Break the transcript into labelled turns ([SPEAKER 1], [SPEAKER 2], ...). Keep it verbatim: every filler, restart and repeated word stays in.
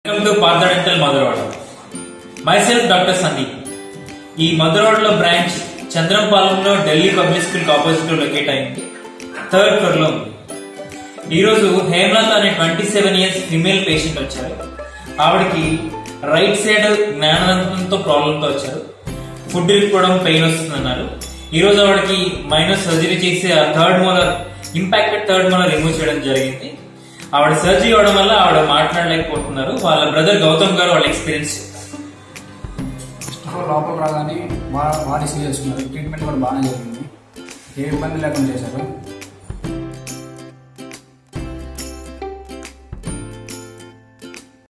[SPEAKER 1] Welcome to Partha Dental Madurai. Myself Doctor Sandeep. ఈ మధురవాడలో branch చంద్రంపాలెంలో ఢిల్లీ పబ్లిక్ స్కూల్ ఆపోజిట్ లో లొకేట్ అయింది. థర్డ్ ఫ్లోర్ లో ఉంది. ఈ రోజు హేమలత అనే twenty seven years female patient వచ్చారు. ఆవిడకి రైట్ సైడ్ జ్ఞానవంతంతో ప్రాబ్లమ్ తో వచ్చారు. ఫుడ్ ఇరుక్కోవడం, పెయిన్ వస్తుందన్నారు. ఈ రోజు ఆవిడకి మైనస్ సర్జరీ చేసి ఆ third molar impacted third molar remove చేయడం జరిగింది. ఆవిడ సర్జరీ అవడం వల్ల ఆవిడ మాట్లాడలేకపోతున్నారు. వాళ్ళ బ్రదర్ గౌతమ్ గారు వాళ్ళ ఎక్స్పీరియన్స్
[SPEAKER 2] లోపల రాగానే వాడి సీరియస్ ఉన్నారు. ట్రీట్మెంట్ కూడా బాగానే జరిగింది, ఏ ఇబ్బంది లేకుండా చేశారు.